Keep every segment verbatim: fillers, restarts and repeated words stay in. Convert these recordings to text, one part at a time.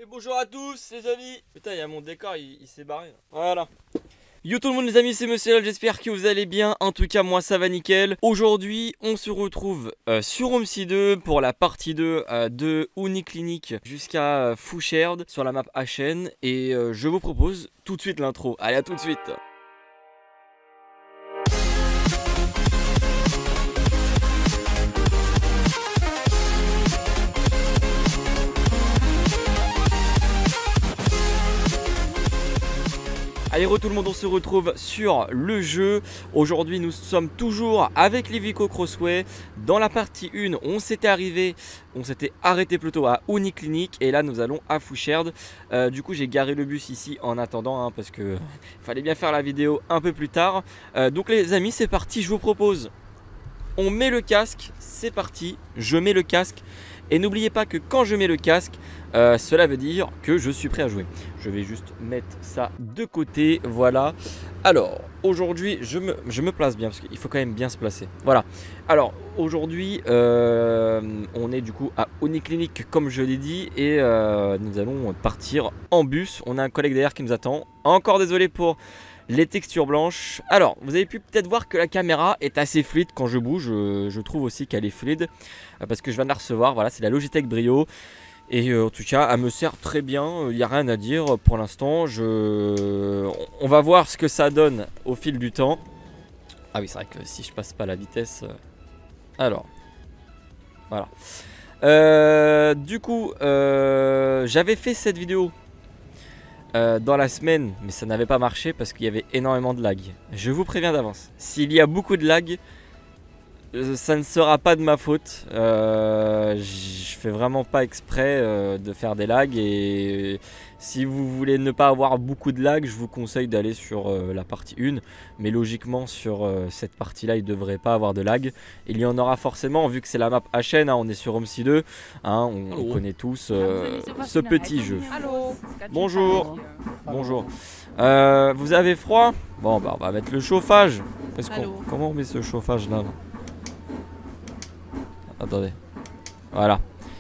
Et bonjour à tous les amis. Putain, il y a mon décor, il, il s'est barré. Voilà. Yo tout le monde les amis, c'est Monsieur L, j'espère que vous allez bien. En tout cas moi ça va nickel. Aujourd'hui on se retrouve euh, sur Homestead deux pour la partie deux euh, de Uniclinic jusqu'à euh, Foucherd sur la map H N. Et euh, je vous propose tout de suite l'intro. Allez, à tout de suite. Allez, re tout le monde, on se retrouve sur le jeu. Aujourd'hui nous sommes toujours avec l'Ivico Crossway. Dans la partie un, on s'était arrivé, on s'était arrêté plutôt à Uniclinic. Et là nous allons à Foucherd. euh, Du coup j'ai garé le bus ici en attendant hein, parce que fallait bien faire la vidéo un peu plus tard. euh, Donc les amis, c'est parti, je vous propose, on met le casque, c'est parti. Je mets le casque. Et n'oubliez pas que quand je mets le casque, euh, cela veut dire que je suis prêt à jouer. Je vais juste mettre ça de côté, voilà. Alors, aujourd'hui, je me, je me place bien, parce qu'il faut quand même bien se placer. Voilà. Alors, aujourd'hui, euh, on est du coup à Uniclinic, comme je l'ai dit, et euh, nous allons partir en bus. On a un collègue derrière qui nous attend. Encore désolé pour les textures blanches. Alors, vous avez pu peut-être voir que la caméra est assez fluide quand je bouge. Je, je trouve aussi qu'elle est fluide euh, parce que je viens de la recevoir. Voilà, c'est la Logitech Brio. Et euh, en tout cas, elle me sert très bien. Il n'y a rien à dire pour l'instant. Je... On va voir ce que ça donne au fil du temps. Ah oui, c'est vrai que si je passe pas la vitesse... Euh... Alors, voilà. Euh, du coup, euh, j'avais fait cette vidéo Euh, dans la semaine, mais ça n'avait pas marché parce qu'il y avait énormément de lag. Je vous préviens d'avance, s'il y a beaucoup de lag, euh, ça ne sera pas de ma faute. euh, Je fais vraiment pas exprès euh, de faire des lags. Et si vous voulez ne pas avoir beaucoup de lag, je vous conseille d'aller sur euh, la partie un. Mais logiquement sur euh, cette partie là il ne devrait pas avoir de lag. Il y en aura forcément vu que c'est la map H N, hein, on est sur Homestead deux, hein, on, on connaît tous euh, ce petit jeu. Allô. Bonjour. Bonjour. Euh, vous avez froid? Bon bah on va mettre le chauffage. qu'on, comment on met ce chauffage là, là Attendez. Voilà.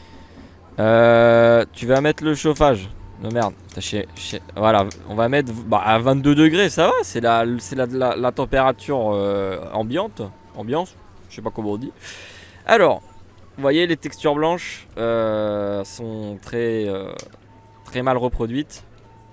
Euh, tu vas mettre le chauffage. Non merde. Chez, chez, voilà, on va mettre bah, à vingt-deux degrés, ça va. C'est la, c'est la, la, la température euh, ambiante. Ambiance. Je sais pas comment on dit. Alors, vous voyez les textures blanches euh, sont très, euh, très mal reproduites.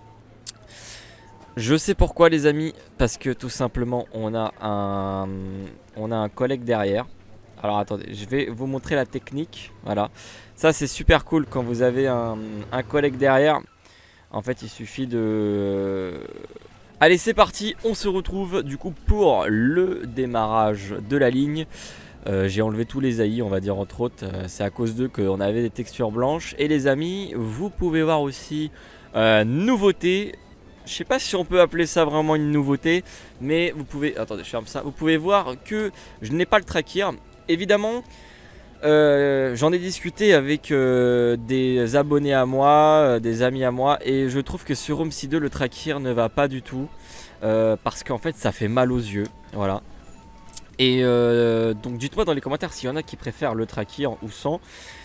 Je sais pourquoi les amis, parce que tout simplement on a un, on a un collègue derrière. Alors attendez, je vais vous montrer la technique. Voilà, ça c'est super cool quand vous avez un, un collègue derrière. En fait il suffit de... Allez c'est parti, on se retrouve du coup pour le démarrage de la ligne. euh, J'ai enlevé tous les A I on va dire entre autres. euh, C'est à cause d'eux qu'on avait des textures blanches. Et les amis, vous pouvez voir aussi euh, nouveauté. Je sais pas si on peut appeler ça vraiment une nouveauté, mais vous pouvez, attendez, je ferme ça. Vous pouvez voir que je n'ai pas le tracker. Évidemment, euh, j'en ai discuté avec euh, des abonnés à moi, euh, des amis à moi, et je trouve que sur Homestead deux, le tracker ne va pas du tout, euh, parce qu'en fait, ça fait mal aux yeux. Voilà. Et euh, donc, dites-moi dans les commentaires s'il y en a qui préfèrent le tracker ou sans.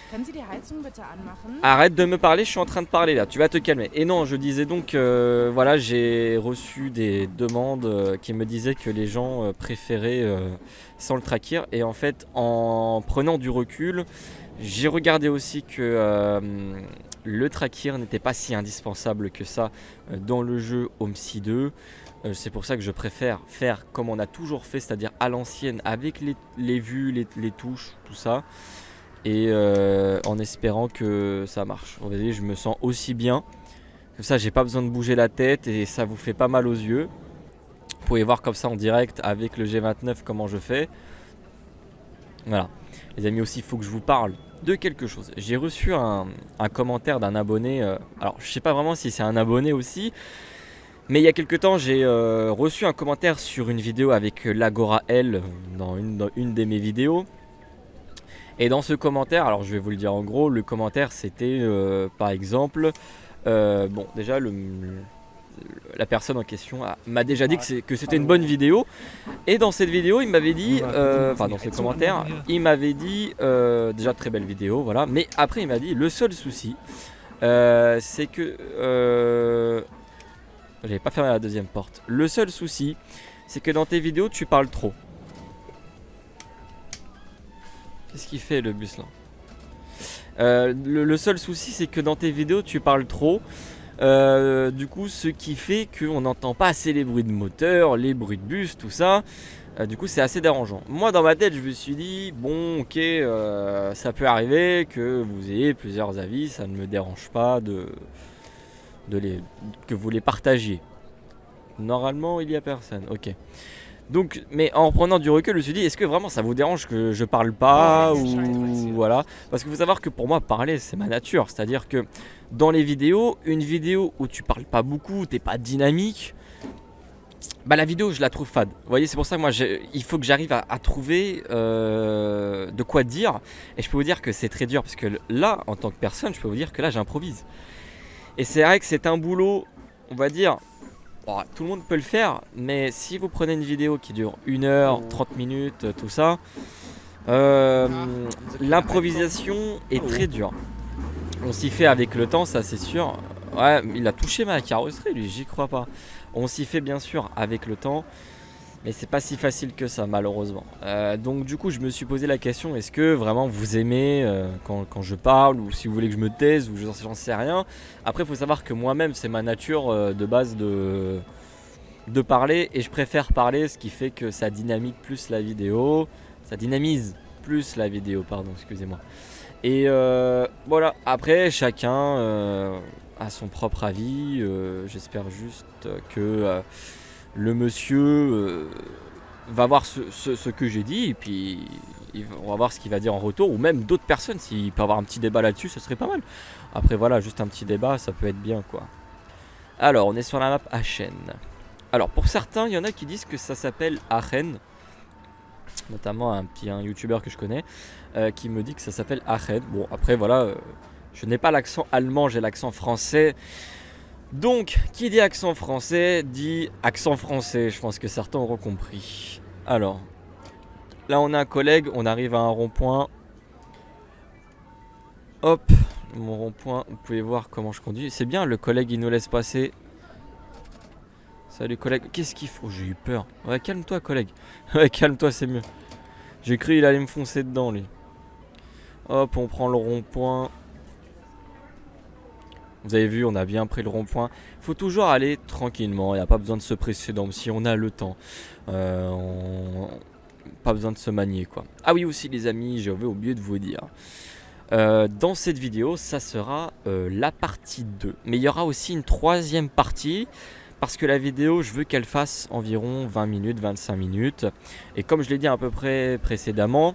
Arrête de me parler, je suis en train de parler là, tu vas te calmer. Et non, je disais donc, euh, voilà, j'ai reçu des demandes euh, qui me disaient que les gens euh, préféraient euh, sans le tracker. Et en fait, en prenant du recul, j'ai regardé aussi que euh, le tracker n'était pas si indispensable que ça euh, dans le jeu Homestead deux. Euh, C'est pour ça que je préfère faire comme on a toujours fait, c'est-à-dire à, à l'ancienne, avec les, les vues, les, les touches, tout ça. Et euh, en espérant que ça marche. Vous voyez, je me sens aussi bien. Comme ça, j'ai pas besoin de bouger la tête et ça vous fait pas mal aux yeux. Vous pouvez voir comme ça en direct avec le G vingt-neuf comment je fais. Voilà. Les amis, aussi, il faut que je vous parle de quelque chose. J'ai reçu un, un commentaire d'un abonné. Euh, alors, je sais pas vraiment si c'est un abonné aussi. Mais il y a quelques temps, j'ai euh, reçu un commentaire sur une vidéo avec l'Agora L dans une, dans une de mes vidéos. Et dans ce commentaire, alors je vais vous le dire en gros, le commentaire c'était euh, par exemple, euh, bon déjà le, le, la personne en question m'a déjà dit que c'était une bonne vidéo. Et dans cette vidéo il m'avait dit, euh, enfin dans ce commentaire, il m'avait dit, euh, déjà très belle vidéo, voilà. Mais après il m'a dit, le seul souci euh, c'est que euh, j'avais pas fermé la deuxième porte. Le seul souci, c'est que dans tes vidéos, tu parles trop. Qu'est-ce qu'il fait le bus là? euh, le, le seul souci, c'est que dans tes vidéos, tu parles trop. Euh, du coup, ce qui fait qu'on n'entend pas assez les bruits de moteur, les bruits de bus, tout ça. Euh, du coup, c'est assez dérangeant. Moi, dans ma tête, je me suis dit, bon, ok, euh, ça peut arriver que vous ayez plusieurs avis, ça ne me dérange pas de, de les, que vous les partagiez. Normalement, il n'y a personne, ok. Donc, mais en prenant du recul, je me suis dit, est-ce que vraiment ça vous dérange que je parle pas ou voilà? Parce qu'il faut savoir que pour moi, parler, c'est ma nature. C'est-à-dire que dans les vidéos, une vidéo où tu parles pas beaucoup, t'es pas dynamique, bah la vidéo, je la trouve fade. Vous voyez, c'est pour ça que moi, il faut que j'arrive à, à trouver euh, de quoi dire. Et je peux vous dire que c'est très dur parce que là, en tant que personne, je peux vous dire que là, j'improvise. Et c'est vrai que c'est un boulot, on va dire. Bon, tout le monde peut le faire, mais si vous prenez une vidéo qui dure une heure, trente minutes, tout ça, euh, l'improvisation est très dure. On s'y fait avec le temps, ça c'est sûr. Ouais, il a touché ma carrosserie lui, j'y crois pas. On s'y fait bien sûr avec le temps, mais c'est pas si facile que ça malheureusement. Euh, donc du coup je me suis posé la question, est-ce que vraiment vous aimez euh, quand, quand je parle, ou si vous voulez que je me taise, ou j'en sais rien. Après il faut savoir que moi-même c'est ma nature euh, de base de, de parler, et je préfère parler, ce qui fait que ça dynamique plus la vidéo, ça dynamise plus la vidéo, pardon, excusez-moi. Et euh, voilà, après chacun euh, a son propre avis, euh, j'espère juste que... Euh, le monsieur euh, va voir ce, ce, ce que j'ai dit, et puis on va voir ce qu'il va dire en retour, ou même d'autres personnes, s'il peut avoir un petit débat là-dessus, ce serait pas mal. Après voilà, juste un petit débat, ça peut être bien quoi. Alors, on est sur la map Aachen. Alors, pour certains, il y en a qui disent que ça s'appelle Aachen, notamment un petit un youtubeur que je connais, euh, qui me dit que ça s'appelle Aachen. Bon, après voilà, euh, je n'ai pas l'accent allemand, j'ai l'accent français. Donc, qui dit accent français, dit accent français. Je pense que certains auront compris. Alors, là on a un collègue, on arrive à un rond-point. Hop, mon rond-point, vous pouvez voir comment je conduis. C'est bien, le collègue il nous laisse passer. Salut collègue, qu'est-ce qu'il faut? J'ai eu peur. Ouais, calme-toi collègue. Ouais, calme-toi, c'est mieux. J'ai cru qu'il allait me foncer dedans lui. Hop, on prend le rond-point. Vous avez vu, on a bien pris le rond-point. Il faut toujours aller tranquillement. Il n'y a pas besoin de se presser donc si on a le temps. Euh, on... Pas besoin de se manier quoi. Ah oui aussi les amis, j'avais oublié de vous dire. Euh, dans cette vidéo, ça sera euh, la partie deux. Mais il y aura aussi une troisième partie. Parce que la vidéo, je veux qu'elle fasse environ vingt minutes, vingt-cinq minutes. Et comme je l'ai dit à peu près précédemment,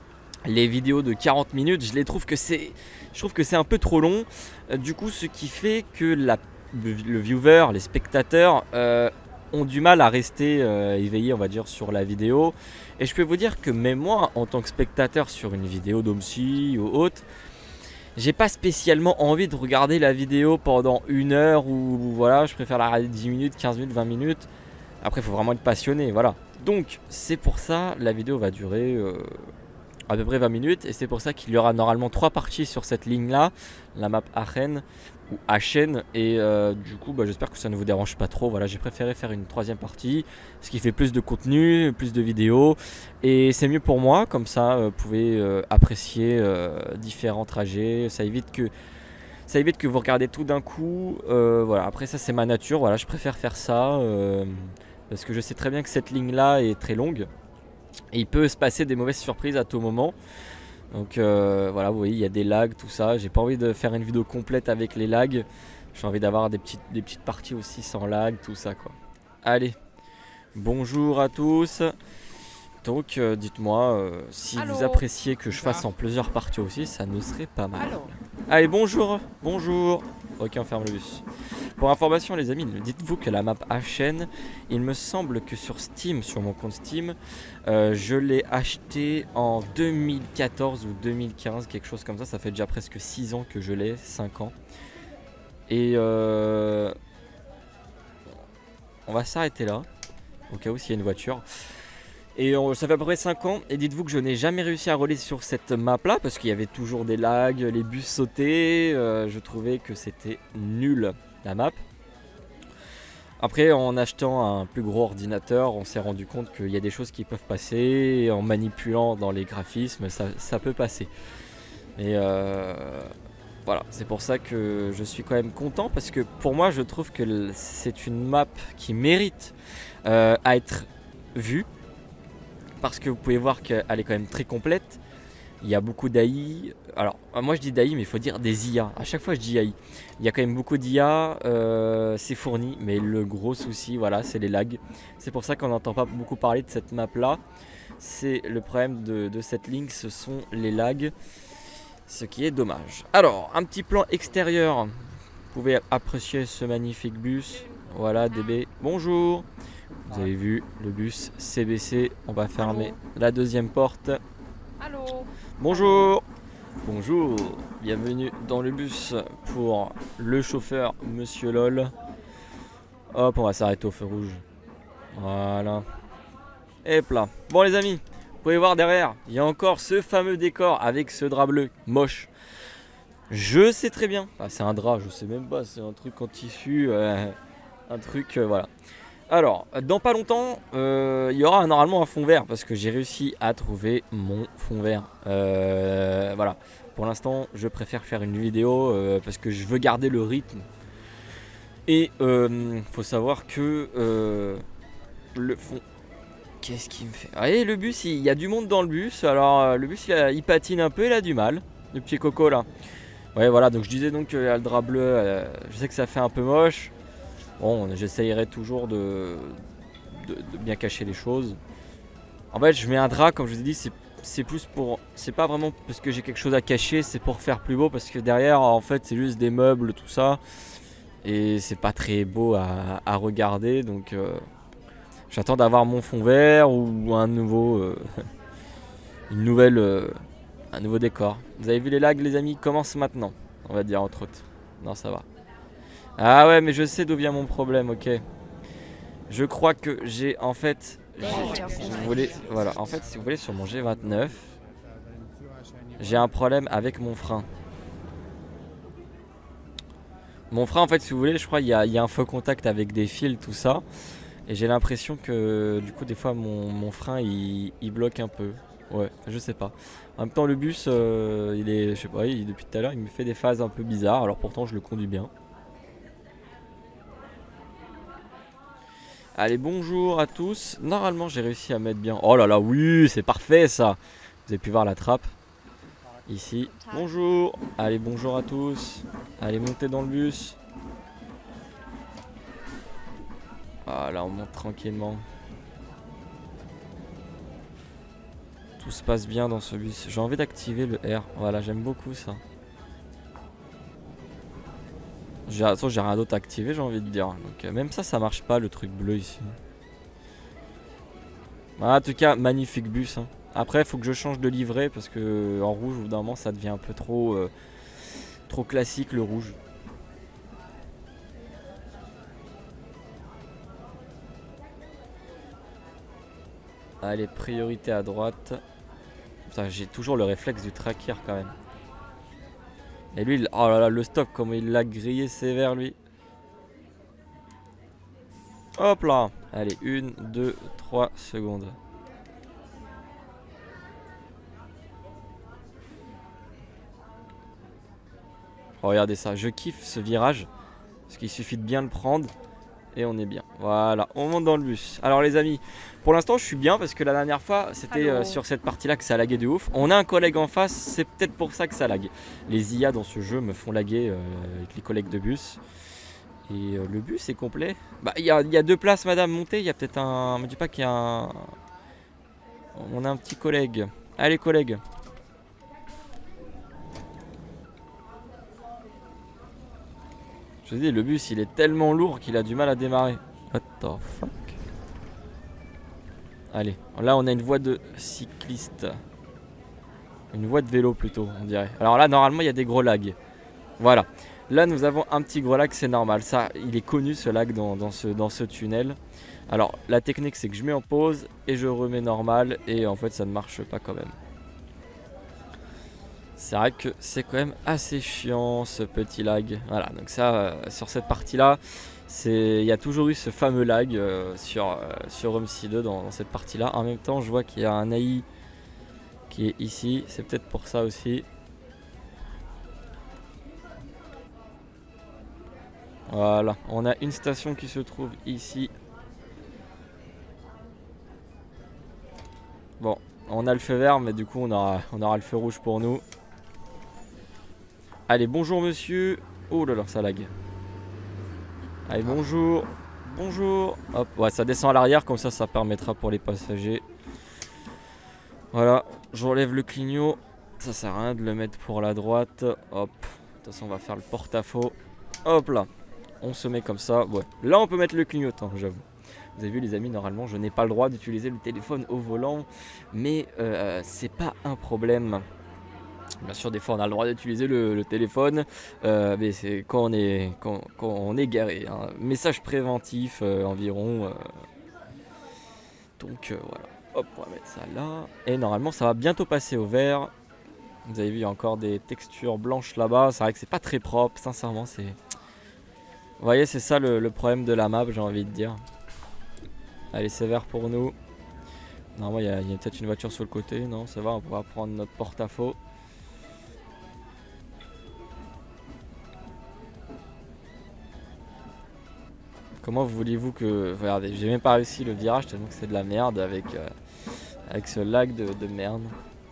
les vidéos de quarante minutes, je les trouve que c'est, je trouve que c'est un peu trop long. Euh, du coup, ce qui fait que la, le, le viewer, les spectateurs euh, ont du mal à rester euh, éveillés, on va dire, sur la vidéo. Et je peux vous dire que même moi, en tant que spectateur sur une vidéo d'Omsi ou autre, j'ai pas spécialement envie de regarder la vidéo pendant une heure ou voilà, je préfère la regarder dix minutes, quinze minutes, vingt minutes. Après, il faut vraiment être passionné, voilà. Donc, c'est pour ça, la vidéo va durer... Euh, à peu près vingt minutes, et c'est pour ça qu'il y aura normalement trois parties sur cette ligne là, la map Aachen ou Aachen, et euh, du coup bah, j'espère que ça ne vous dérange pas trop. Voilà, j'ai préféré faire une troisième partie, ce qui fait plus de contenu, plus de vidéos, et c'est mieux pour moi, comme ça euh, vous pouvez euh, apprécier euh, différents trajets, ça évite que ça évite que vous regardez tout d'un coup, euh, voilà. Après ça c'est ma nature, voilà, je préfère faire ça, euh, parce que je sais très bien que cette ligne là est très longue. Et il peut se passer des mauvaises surprises à tout moment. Donc euh, voilà, vous voyez, il y a des lags, tout ça. J'ai pas envie de faire une vidéo complète avec les lags. J'ai envie d'avoir des petites, des petites parties aussi sans lag, tout ça quoi. Allez, bonjour à tous. Donc euh, dites-moi euh, si Allô. Vous appréciez que je fasse en plusieurs parties aussi, ça ne serait pas mal. Allô. Allez, bonjour, bonjour. Ok, on ferme le bus. Pour information les amis, dites-vous que la map Aachen, il me semble que sur Steam, sur mon compte Steam, euh, je l'ai acheté en deux mille quatorze ou deux mille quinze, quelque chose comme ça. Ça fait déjà presque six ans que je l'ai, cinq ans. Et euh, on va s'arrêter là, au cas où s'il y a une voiture. Et on, ça fait à peu près cinq ans. Et dites-vous que je n'ai jamais réussi à rouler sur cette map là parce qu'il y avait toujours des lags, les bus sautaient. Euh, je trouvais que c'était nul la map. Après, en achetant un plus gros ordinateur, on s'est rendu compte qu'il y a des choses qui peuvent passer. Et en manipulant dans les graphismes, ça, ça peut passer. Et euh, voilà, c'est pour ça que je suis quand même content. Parce que pour moi, je trouve que c'est une map qui mérite euh, à être vue. Parce que vous pouvez voir qu'elle est quand même très complète. Il y a beaucoup d'A I. Alors, moi je dis d'A I, mais il faut dire des I A. À chaque fois je dis A I. Il y a quand même beaucoup d'I A. Euh, c'est fourni. Mais le gros souci, voilà, c'est les lags. C'est pour ça qu'on n'entend pas beaucoup parler de cette map là. C'est le problème de, de cette ligne, ce sont les lags. Ce qui est dommage. Alors, un petit plan extérieur. Vous pouvez apprécier ce magnifique bus. Voilà, D B. Bonjour. Vous avez vu le bus C B C. On va fermer Allô. la deuxième porte. Allô. Bonjour. Bonjour. Bienvenue dans le bus pour le chauffeur Monsieur LOL. Hop, on va s'arrêter au feu rouge. Voilà. Et là. Bon les amis, vous pouvez voir derrière, il y a encore ce fameux décor avec ce drap bleu moche. Je sais très bien. Ah, c'est un drap, je sais même pas. C'est un truc en tissu. Euh, un truc, euh, voilà. Alors, dans pas longtemps, euh, il y aura normalement un fond vert parce que j'ai réussi à trouver mon fond vert. Euh, voilà. Pour l'instant, je préfère faire une vidéo euh, parce que je veux garder le rythme. Et il euh, faut savoir que euh, le fond... Qu'est-ce qu'il me fait? Vous voyez, le bus, il y a du monde dans le bus. Alors, euh, le bus, il, a, il patine un peu, il a du mal. Le petit coco là. Ouais, voilà. Donc, je disais donc qu'il y a le drap bleu. Euh, je sais que ça fait un peu moche. Bon, j'essayerai toujours de, de, de bien cacher les choses. En fait, je mets un drap, comme je vous ai dit, c'est plus pour... C'est pas vraiment parce que j'ai quelque chose à cacher, c'est pour faire plus beau. Parce que derrière, en fait, c'est juste des meubles, tout ça. Et c'est pas très beau à, à regarder. Donc, euh, j'attends d'avoir mon fond vert ou un nouveau... Euh, une nouvelle... Euh, un nouveau décor. Vous avez vu les lags, les amis, commencent maintenant. On va dire, entre autres. Non, ça va. Ah ouais, mais je sais d'où vient mon problème, ok. Je crois que j'ai en fait... Si vous voulez, voilà, en fait, si vous voulez, sur mon G vingt-neuf, j'ai un problème avec mon frein. Mon frein, en fait, si vous voulez, je crois qu'il y, y a un faux contact avec des fils, tout ça. Et j'ai l'impression que, du coup, des fois, mon, mon frein, il, il bloque un peu. Ouais, je sais pas. En même temps, le bus, euh, il est, je sais pas, il, depuis tout à l'heure, il me fait des phases un peu bizarres. Alors pourtant, je le conduis bien. Allez, bonjour à tous. Normalement, j'ai réussi à mettre bien. Oh là là, oui, c'est parfait ça. Vous avez pu voir la trappe. Ici. Bonjour. Allez, bonjour à tous. Allez, montez dans le bus. Voilà, on monte tranquillement. Tout se passe bien dans ce bus. J'ai envie d'activer le R. Voilà, j'aime beaucoup ça. J'ai rien d'autre à activer, j'ai envie de dire. Donc, euh, même ça, ça marche pas le truc bleu ici. Voilà, en tout cas, magnifique bus. Hein. Après, il faut que je change de livret parce que en rouge, au bout d'un moment, ça devient un peu trop, euh, trop classique le rouge. Allez, priorité à droite. J'ai toujours le réflexe du tracker quand même. Et lui, il... oh là là, le stop, comment il l'a grillé sévère lui. Hop là. Allez, une, deux, trois secondes. Oh, regardez ça, je kiffe ce virage. Parce qu'il suffit de bien le prendre. Et on est bien. Voilà, on monte dans le bus. Alors les amis, pour l'instant je suis bien parce que la dernière fois c'était euh, sur cette partie là que ça laguait de ouf. On a un collègue en face, c'est peut-être pour ça que ça lag. Les I A dans ce jeu me font laguer euh, avec les collègues de bus. Et euh, le bus est complet. Bah il y a, y a deux places madame, montez. Il y a peut-être un... Me dis pas qu'il y a un... On a un petit collègue. Allez collègues. Je vous dis, le bus il est tellement lourd qu'il a du mal à démarrer. What the fuck? Allez, là on a une voie de cycliste. Une voie de vélo plutôt, on dirait. Alors là, normalement, il y a des gros lags. Voilà. Là nous avons un petit gros lag, c'est normal. Ça, il est connu ce lag dans, dans, ce, dans ce tunnel. Alors la technique c'est que je mets en pause et je remets normal et en fait ça ne marche pas quand même. C'est vrai que c'est quand même assez chiant ce petit lag. Voilà, donc ça euh, sur cette partie là, il y a toujours eu ce fameux lag euh, sur, euh, sur OMSI deux dans, dans cette partie là. En même temps je vois qu'il y a un A I qui est ici, c'est peut-être pour ça aussi. Voilà, on a une station qui se trouve ici. Bon, on a le feu vert, mais du coup on aura, on aura le feu rouge pour nous. Allez, bonjour monsieur. Oh là là, ça lag. Allez, bonjour. Bonjour. Hop, ouais, ça descend à l'arrière, comme ça, ça permettra pour les passagers. Voilà, j'enlève le clignot. Ça sert à rien de le mettre pour la droite. Hop, de toute façon, on va faire le porte-à-faux. Hop là. On se met comme ça, ouais. Là on peut mettre le clignotant, j'avoue. Vous avez vu les amis, normalement je n'ai pas le droit d'utiliser le téléphone au volant. Mais euh, c'est pas un problème. Bien sûr des fois on a le droit d'utiliser le, le téléphone. euh, Mais c'est quand on est, quand, quand on est garé hein. Message préventif euh, environ euh... Donc euh, voilà. Hop, on va mettre ça là. Et normalement ça va bientôt passer au vert. Vous avez vu il y a encore des textures blanches là-bas. C'est vrai que c'est pas très propre, sincèrement c'est... Vous voyez, c'est ça le, le problème de la map, j'ai envie de dire. Allez, c'est vert pour nous. Normalement, il y a, a peut-être une voiture sur le côté. Non, ça va, on pourra prendre notre porte-à-faux. Comment voulez-vous que... Regardez, j'ai même pas réussi le virage tellement que c'est de la merde avec, euh, avec ce lag de, de merde.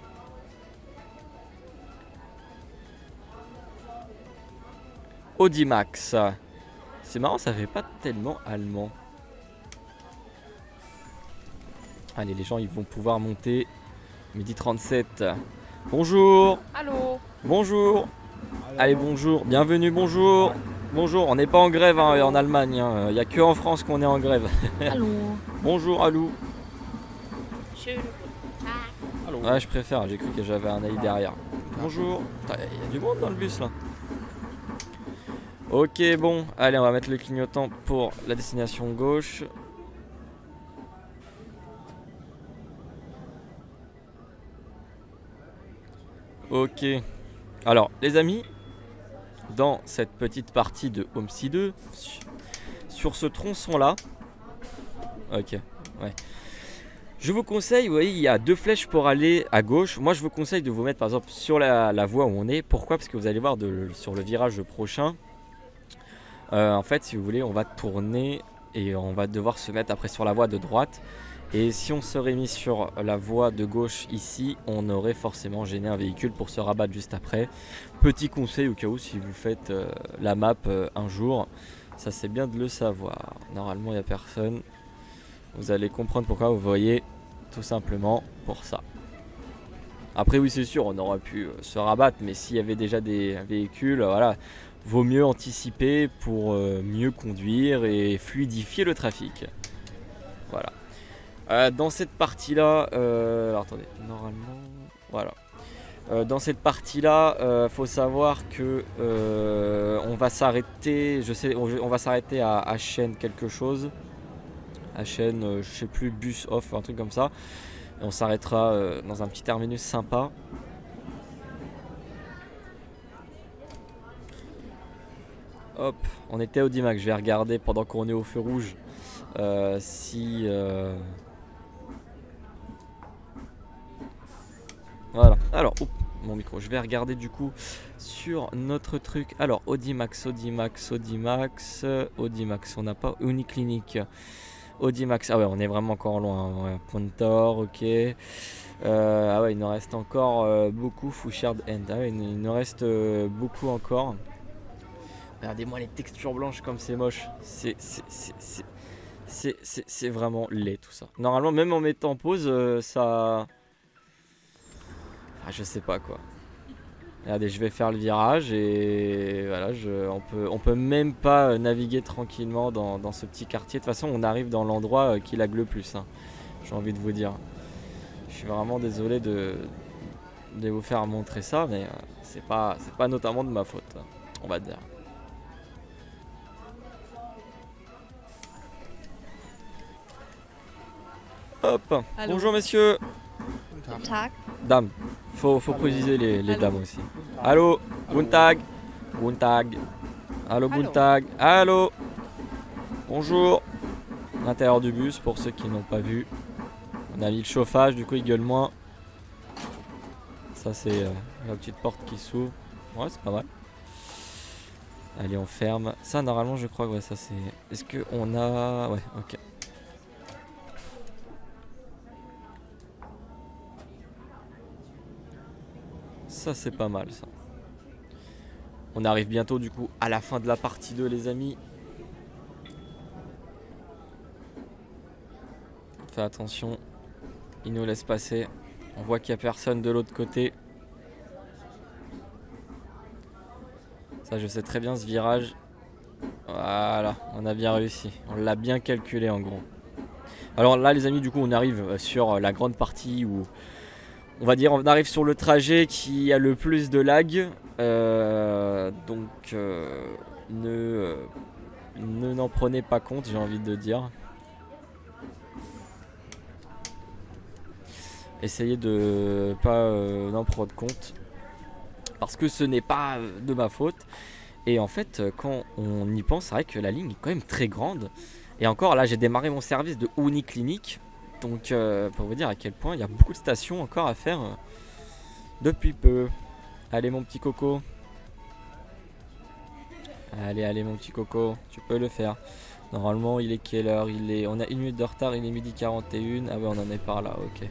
Audimax. C'est marrant, ça fait pas tellement allemand. Allez, les gens, ils vont pouvoir monter. Midi trente-sept. Bonjour. Allô. Bonjour. Allô. Allez, bonjour. Bienvenue, bonjour. Bonjour. On n'est pas en grève hein, en Allemagne. Il hein. n'y a que en France qu'on est en grève. Allô. Bonjour, allô. Ah. Allô. Ouais, je préfère. J'ai cru que j'avais un A I derrière. Bonjour. Il y a du monde dans le bus là. Ok, bon, allez, on va mettre le clignotant pour la destination gauche. Ok. Alors, les amis, dans cette petite partie de OMSI deux, sur ce tronçon-là, ok, ouais. Je vous conseille, vous voyez, il y a deux flèches pour aller à gauche. Moi, je vous conseille de vous mettre, par exemple, sur la, la voie où on est. Pourquoi? Parce que vous allez voir de, sur le virage prochain. Euh, en fait, si vous voulez, on va tourner et on va devoir se mettre après sur la voie de droite. Et si on serait mis sur la voie de gauche ici, on aurait forcément gêné un véhicule pour se rabattre juste après. Petit conseil au cas où si vous faites euh, la map euh, un jour, ça c'est bien de le savoir. Normalement, il n'y a personne. Vous allez comprendre pourquoi, vous voyez, tout simplement pour ça. Après oui, c'est sûr, on aurait pu euh, se rabattre, mais s'il y avait déjà des véhicules, euh, voilà. Vaut mieux anticiper pour euh, mieux conduire et fluidifier le trafic. Voilà. Euh, dans cette partie-là, euh, alors attendez, normalement, voilà. Euh, dans cette partie-là, euh, faut savoir que euh, on va s'arrêter. Je sais, on, on va s'arrêter à, à chaîne quelque chose. À chaîne, euh, je sais plus, bus off, un truc comme ça. Et on s'arrêtera euh, dans un petit terminus sympa. Hop, on était au Audimax, je vais regarder pendant qu'on est au feu rouge euh, si... Euh... Voilà, alors, oups, mon micro, je vais regarder du coup sur notre truc. Alors, Audimax, Audimax, Audimax, Audimax, on n'a pas Uniclinique. Audimax, ah ouais, on est vraiment encore loin, ouais. Pontor, ok. Euh, ah ouais, il nous reste encore euh, beaucoup, Fouchard End, ah ouais, il, il nous reste euh, beaucoup encore. Regardez-moi les textures blanches comme c'est moche. C'est vraiment laid tout ça. Normalement, même en mettant en pause, euh, ça... Ah, je sais pas quoi. Regardez, je vais faire le virage et voilà, je, on, peut, on peut même pas naviguer tranquillement dans, dans ce petit quartier. De toute façon, on arrive dans l'endroit qui lag le plus. Hein. J'ai envie de vous dire. Je suis vraiment désolé de, de vous faire montrer ça, mais euh, c'est pas, c'est pas notamment de ma faute. On va dire. Hop. Allô. Bonjour messieurs. Guten Tag. Dames. Faut, faut préciser les, les Allô. dames aussi. Allô. Guten Tag. Guten Tag. Allô. Guten Tag. Allô. Bonjour. L'intérieur du bus pour ceux qui n'ont pas vu. On a mis le chauffage, du coup il gueule moins. Ça c'est euh, la petite porte qui s'ouvre. Ouais, c'est pas mal. Allez, on ferme. Ça normalement je crois que ouais, ça c'est... Est-ce que on a... Ouais, ok. Ça c'est pas mal ça. On arrive bientôt du coup à la fin de la partie deux les amis. Fais attention. Il nous laisse passer. On voit qu'il n'y a personne de l'autre côté. Ça je sais très bien ce virage. Voilà, on a bien réussi. On l'a bien calculé en gros. Alors là les amis du coup on arrive sur la grande partie où... On va dire on arrive sur le trajet qui a le plus de lag. Euh, donc euh, ne euh, ne n'en prenez pas compte, j'ai envie de dire. Essayez de pas euh, n'en prendre compte. Parce que ce n'est pas de ma faute. Et en fait quand on y pense, c'est vrai que la ligne est quand même très grande. Et encore là j'ai démarré mon service de Uniclinic. Donc euh, pour vous dire à quel point il y a beaucoup de stations encore à faire euh, depuis peu. Allez mon petit coco. Allez, allez mon petit coco, tu peux le faire. Normalement il est quelle heure? Il est... On a une minute de retard, il est midi quarante et une. Ah ouais on en est par là, ok.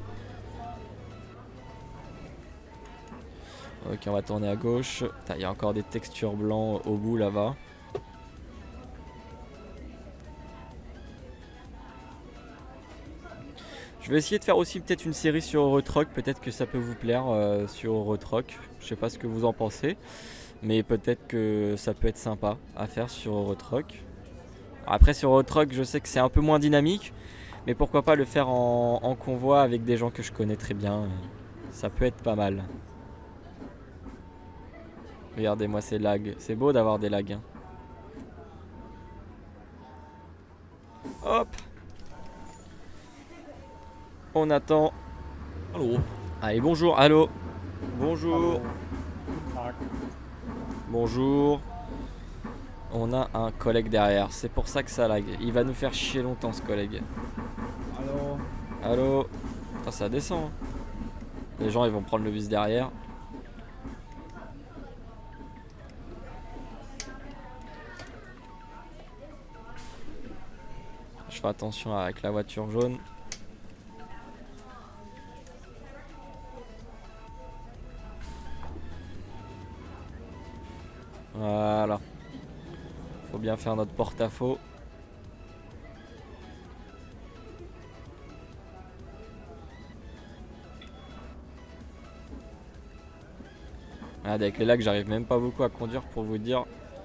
Ok, on va tourner à gauche. Il y a encore des textures blancs au bout là-bas. Je vais essayer de faire aussi peut-être une série sur Eurotruck. Peut-être que ça peut vous plaire euh, sur Eurotruck. Je sais pas ce que vous en pensez. Mais peut-être que ça peut être sympa à faire sur Eurotruck. Après sur Eurotruck je sais que c'est un peu moins dynamique. Mais pourquoi pas le faire en, en convoi avec des gens que je connais très bien. Ça peut être pas mal. Regardez-moi ces lags. C'est beau d'avoir des lags. Hein. Hop. On attend. Allô. Allez, bonjour. Allô. Bonjour. Allô. Bonjour. On a un collègue derrière. C'est pour ça que ça lag. Il va nous faire chier longtemps ce collègue. Allô. Allô. Putain, ça descend. Les gens ils vont prendre le bus derrière. Je fais attention avec la voiture jaune. Voilà. Faut bien faire notre porte-à-faux. Regardez, avec les lags, j'arrive même pas beaucoup à conduire pour vous dire.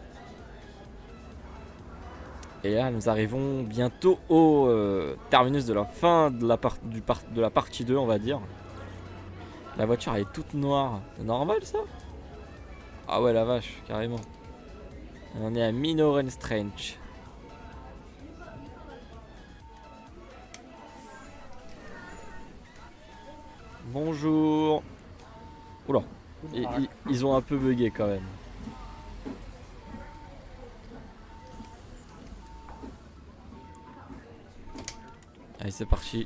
Et là, nous arrivons bientôt au euh, terminus de la fin de la, part, du par, de la partie deux, on va dire. La voiture, elle est toute noire. C'est normal, ça? Ah ouais, la vache, carrément. On est à Minorenstrange. Bonjour. Oula. Et, ils, ils ont un peu bugué quand même. Allez, c'est parti.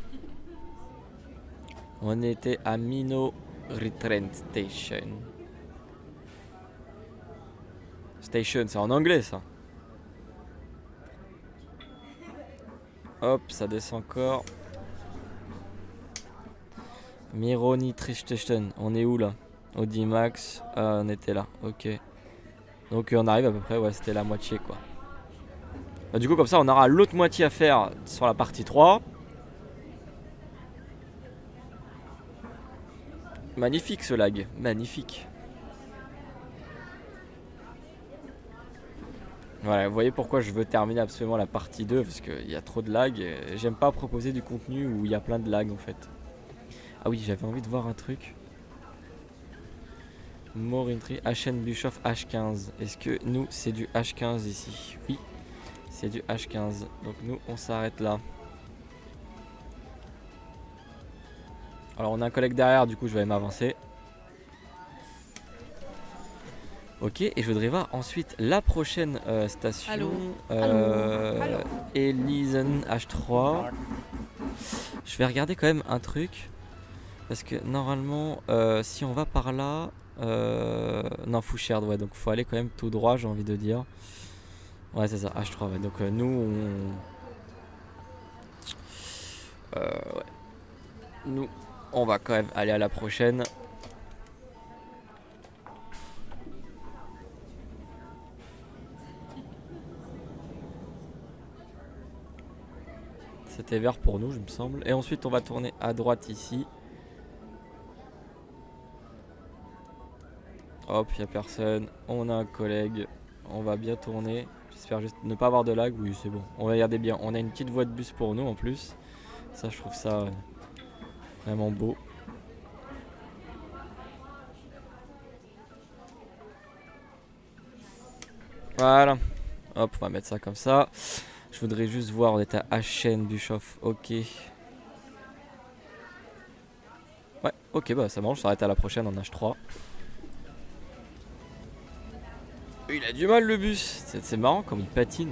On était à Minorenstrange Station. Station, c'est en anglais ça. Hop, ça descend encore. Minorenstrange. On est où là? Audimax. Ah, on était là, ok. Donc on arrive à peu près, ouais, c'était la moitié quoi. Bah, du coup, comme ça, on aura l'autre moitié à faire sur la partie trois. Magnifique ce lag, magnifique. Voilà, vous voyez pourquoi je veux terminer absolument la partie deux, parce qu'il y a trop de lag. J'aime pas proposer du contenu où il y a plein de lag en fait. Ah oui, j'avais envie de voir un truc. Morintry, H N Bischoff H quinze. Est-ce que nous, c'est du H quinze ici? Oui, c'est du H quinze. Donc nous, on s'arrête là. Alors on a un collègue derrière, du coup je vais m'avancer. Ok, et je voudrais voir ensuite la prochaine euh, station. Allô. Euh, Allô. Elisen H trois. Tag. Je vais regarder quand même un truc. Parce que normalement, euh, si on va par là... Euh, non, Foucherd, ouais, donc faut aller quand même tout droit, j'ai envie de dire. Ouais, c'est ça, H trois, ouais. Donc euh, nous, on... Euh, ouais. Nous, on va quand même aller à la prochaine. C'était vert pour nous, je me semble. Et ensuite, on va tourner à droite ici. Hop, il n'y a personne. On a un collègue. On va bien tourner. J'espère juste ne pas avoir de lag. Oui, c'est bon. On va regarder bien. On a une petite voie de bus pour nous en plus. Ça, je trouve ça euh, vraiment beau. Voilà. Hop, on va mettre ça comme ça. Je voudrais juste voir, on est à Achen, Bischoff. Ok. Ouais, ok, bah ça marche. On s'arrête à la prochaine en H trois. Il a du mal le bus. C'est marrant comme il patine.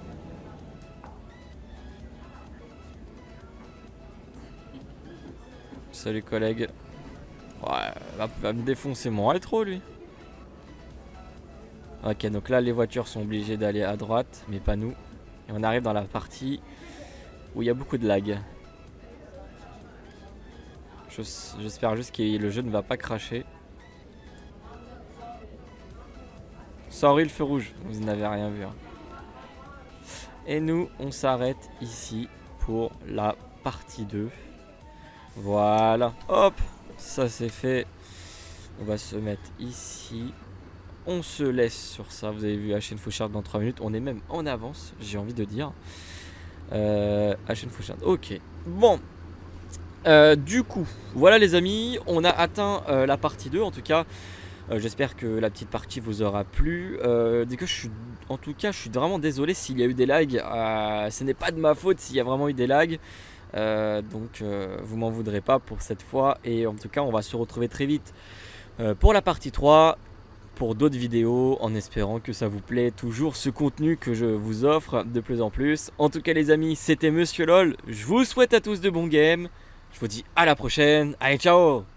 Salut collègue. Ouais, va, va me défoncer mon rétro lui. Ok, donc là les voitures sont obligées d'aller à droite, mais pas nous. Et on arrive dans la partie où il y a beaucoup de lag. J'espère juste que le jeu ne va pas cracher. Sorry le feu rouge, vous n'avez rien vu. Hein. Et nous, on s'arrête ici pour la partie deux. Voilà, hop, ça c'est fait. On va se mettre ici. On se laisse sur ça. Vous avez vu H N Fouchard dans trois minutes. On est même en avance, j'ai envie de dire. Euh, H N Fouchard, ok. Bon, euh, du coup, voilà les amis. On a atteint euh, la partie deux en tout cas. Euh, J'espère que la petite partie vous aura plu. Euh, dès que je suis, en tout cas, je suis vraiment désolé s'il y a eu des lags. Euh, ce n'est pas de ma faute s'il y a vraiment eu des lags. Euh, donc, euh, vous m'en voudrez pas pour cette fois. Et en tout cas, on va se retrouver très vite euh, pour la partie trois, pour d'autres vidéos, en espérant que ça vous plaît toujours ce contenu que je vous offre de plus en plus. En tout cas, les amis, c'était Monsieur LOL. Je vous souhaite à tous de bons games. Je vous dis à la prochaine. Allez, ciao!